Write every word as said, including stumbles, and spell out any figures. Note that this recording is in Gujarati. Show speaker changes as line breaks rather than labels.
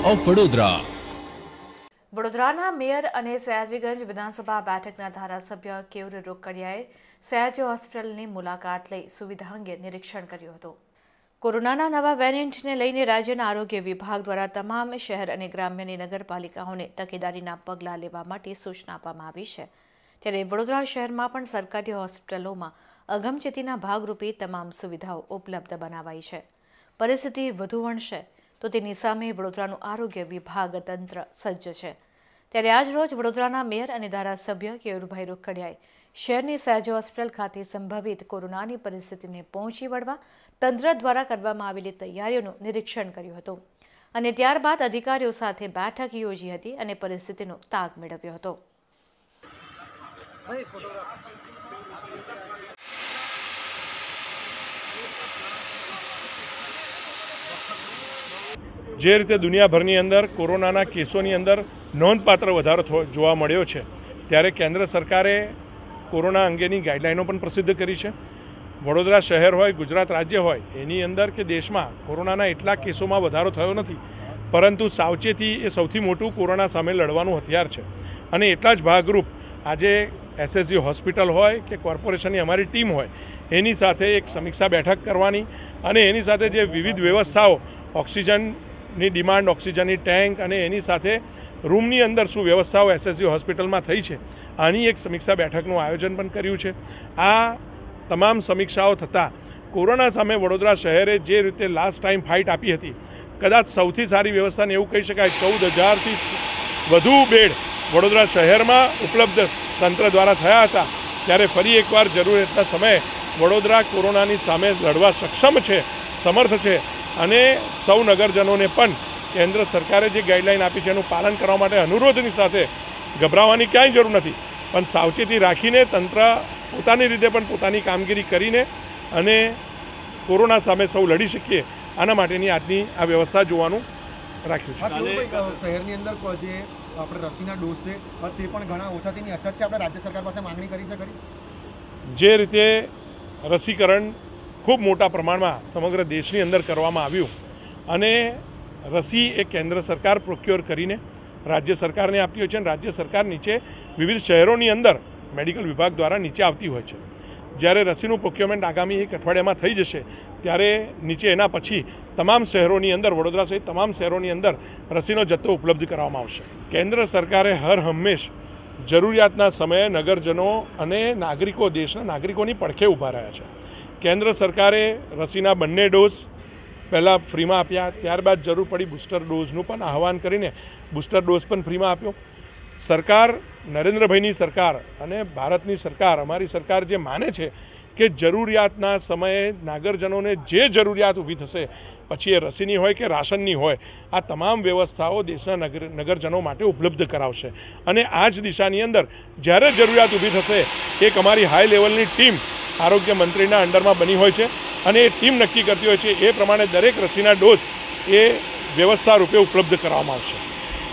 ઓફ વડોદરા।
વડોદરાના મેયર અને સયાજીગંજ વિધાનસભા બેઠકના ધારાસભ્ય કેયુર રોકડિયાએ સયાજી હોસ્પિટલની મુલાકાત લઈ સુવિધા અંગે નિરીક્ષણ કર્યું હતું। કોરોનાના નવા વેરિયન્ટને લઈને રાજ્યના આરોગ્ય વિભાગ દ્વારા તમામ શહેર અને ગ્રામ્યની નગરપાલિકાઓને તકેદારીના પગલાં લેવા માટે સૂચના આપવામાં આવી છે। ત્યારે વડોદરા શહેરમાં પણ સરકારી હોસ્પિટલોમાં અગમચેતીના ભાગરૂપે તમામ સુવિધાઓ ઉપલબ્ધ બનાવાઈ છે। પરિસ્થિતિ વધુ વણશે તો તેની સામે વડોદરાનું આરોગ્ય વિભાગ તંત્ર સજ્જ છે। ત્યારે આજ રોજ વડોદરાના મેયર અને ધારાસભ્ય કેયુરભાઈ રોકડિયાએ શહેરની સયાજી હોસ્પિટલ ખાતે સંભવિત કોરોનાની પરિસ્થિતિને પહોંચી વળવા તંત્ર દ્વારા કરવામાં આવેલી તૈયારીઓનું નિરીક્ષણ કર્યું હતું અને ત્યારબાદ અધિકારીઓ સાથે બેઠક યોજી હતી અને પરિસ્થિતિનો તાગ મેળવ્યો હતો।
જે રીતે દુનિયાભરની અંદર કોરોનાના કેસોની અંદર નોંધપાત્ર વધારો જોવા મળ્યો છે, ત્યારે કેન્દ્ર સરકારે કોરોના અંગેની ગાઈડલાઈનો પણ પ્રસિદ્ધ કરી છે। વડોદરા શહેર હોય, ગુજરાત રાજ્ય હોય, એની અંદર કે દેશમાં કોરોનાના એટલા કેસોમાં વધારો થયો નથી, પરંતુ સાવચેતી એ સૌથી મોટું કોરોના સામે લડવાનું હથિયાર છે અને એટલા જ ભાગરૂપ આજે એસએસજી હોસ્પિટલ હોય કે કોર્પોરેશનની અમારી ટીમ હોય, એની સાથે એક સમીક્ષા બેઠક કરવાની અને એની સાથે જે વિવિધ વ્યવસ્થાઓ, ઓક્સિજનની ડિમાન્ડ, ઓક્સિજનની ટેન્ક અને એની સાથે રૂમની અંદર શું વ્યવસ્થાઓ એસએસજી હોસ્પિટલમાં થઈ છે, આની એક સમીક્ષા બેઠકનું આયોજન પણ કર્યું છે। આ તમામ સમીક્ષાઓ થતાં કોરોના સામે વડોદરા શહેરે જે રીતે લાસ્ટ ટાઈમ ફાઇટ આપી હતી, કદાચ સૌથી સારી વ્યવસ્થાને એવું કહી શકાય। ચૌદ હજારથી વધુ બેડ વડોદરા શહેરમાં ઉપલબ્ધ તંત્ર દ્વારા થયા હતા, ત્યારે ફરી એકવાર જરૂરિયાતના સમયે વડોદરા કોરોનાની સામે લડવા સક્ષમ છે, સમર્થ છે અને સૌ નગરજનોને પણ કેન્દ્ર સરકારે જે ગાઈડલાઈન આપી છે એનું પાલન કરવા માટે અનુરોધની સાથે ગભરાવાની ક્યાંય જરૂર નથી, પણ સાવચેતી રાખીને તંત્ર પોતાની રીતે પણ પોતાની કામગીરી કરીને અને કોરોના સામે સૌ લડી શકીએ, આના માટેની આજની આ વ્યવસ્થા જોવાનું રાખ્યું છે।
શહેરની અંદર જે આપણે રસીના ડોઝ છે તે પણ ઘણા ઓછા તેની અછત છે, આપણે રાજ્ય સરકાર પાસે માંગણી કરી છે ખરી?
જે રીતે રસીકરણ ખૂબ મોટા પ્રમાણમાં સમગ્ર દેશની અંદર કરવામાં આવ્યું અને રસી એ કેન્દ્ર સરકાર પ્રોક્યોર કરીને રાજ્ય સરકારને આપતી હોય છે અને રાજ્ય સરકાર નીચે વિવિધ શહેરોની અંદર મેડિકલ વિભાગ દ્વારા નીચે આવતી હોય છે। જ્યારે રસીનું પ્રોક્યોરમેન્ટ આગામી એક અઠવાડિયામાં થઈ જશે, ત્યારે નીચે એના પછી તમામ શહેરોની અંદર, વડોદરા સહિત તમામ શહેરોની અંદર રસીનો જથ્થો ઉપલબ્ધ કરવામાં આવશે। કેન્દ્ર સરકારે હર હંમેશ જરૂરિયાતના સમયે નગરજનો અને નાગરિકો, દેશના નાગરિકોની પડખે ઊભા રહ્યા છે। કેન્દ્ર સરકારે રસીના બંને ડોઝ પહેલાં ફ્રીમાં આપ્યા, ત્યારબાદ જરૂર પડી બૂસ્ટર ડોઝનું પણ આહવાન કરીને બૂસ્ટર ડોઝ પણ ફ્રીમાં આપ્યો। સરકાર, નરેન્દ્રભાઈની સરકાર અને ભારતની સરકાર, અમારી સરકાર જે માને છે કે જરૂરિયાતના સમયે નાગરજનોને જે જરૂરિયાત ઊભી થશે, પછી એ રસીની હોય કે રાશનની હોય, આ તમામ વ્યવસ્થાઓ દેશના નગર નગરજનો માટે ઉપલબ્ધ કરાવશે અને આ જ દિશાની અંદર જ્યારે જરૂરિયાત ઊભી થશે, એક અમારી હાઈ લેવલની ટીમ આરોગ્ય મંત્રીના અંડરમાં બની હોય છે અને એ ટીમ નક્કી કરતી હોય છે, એ પ્રમાણે દરેક રસીના ડોઝ એ વ્યવસ્થા રૂપે ઉપલબ્ધ કરવામાં આવશે।